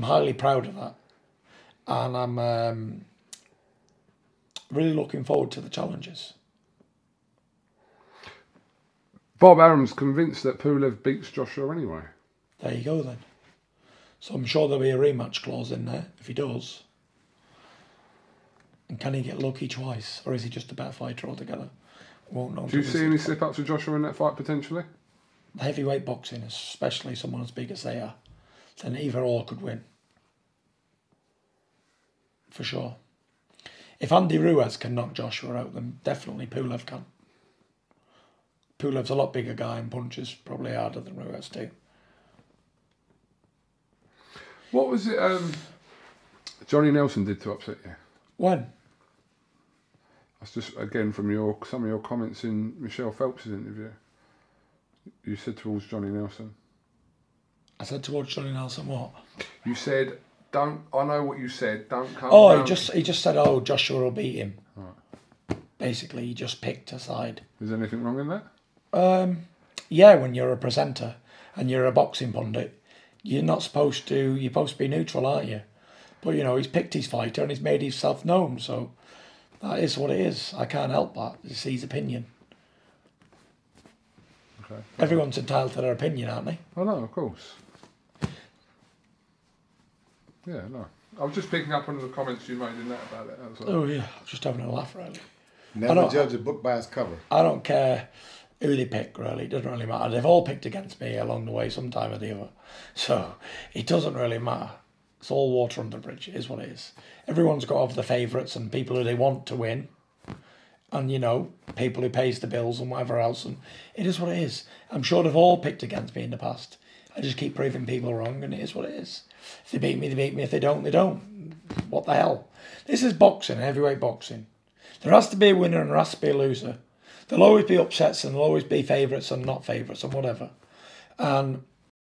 highly proud of that. And I'm really looking forward to the challenges. Bob Arum's convinced that Pulev beats Joshua anyway. There you go then. So I'm sure there'll be a rematch clause in there if he does. And can he get lucky twice, or is he just a better fighter altogether? Won't know. Do you see any slip-ups with Joshua in that fight potentially? Heavyweight boxing, especially someone as big as they are, then either or could win. For sure. If Andy Ruiz can knock Joshua out, then definitely Pulev can. Pulev's a lot bigger guy and punches probably harder than Ruiz too. What was it Johnny Nelson did to upset you? When? That's just, again, from some of your comments in Michelle Phelps' interview. You said towards Johnny Nelson. I said towards Johnny Nelson what? You said, I know what you said, don't come Oh, round. he just said, oh, Joshua will beat him. Right. Basically, he just picked a side. Is there anything wrong in that? Yeah, when you're a presenter and you're a boxing pundit, you're supposed to be neutral, aren't you? But, he's picked his fighter and he's made himself known, so that is what it is. I can't help that. It's his opinion. Okay. Everyone's entitled to their opinion, aren't they? Oh, no, of course. Yeah, no. I was just picking up on the comments you made in that about it. Oh, yeah. I was just having a laugh, really. Never judge a book by its cover. I don't care who they pick, really. It doesn't really matter. They've all picked against me along the way, sometime or the other. So it doesn't really matter. It's all water under the bridge. It is what it is. Everyone's got to have the favourites and people who they want to win. And, people who pays the bills and whatever else. And it is what it is. I'm sure they've all picked against me in the past. I just keep proving people wrong, and it is what it is. If they beat me, they beat me. If they don't, they don't. What the hell? This is boxing, heavyweight boxing. There has to be a winner and there has to be a loser. There'll always be upsets and there'll always be favourites and not favourites and whatever. And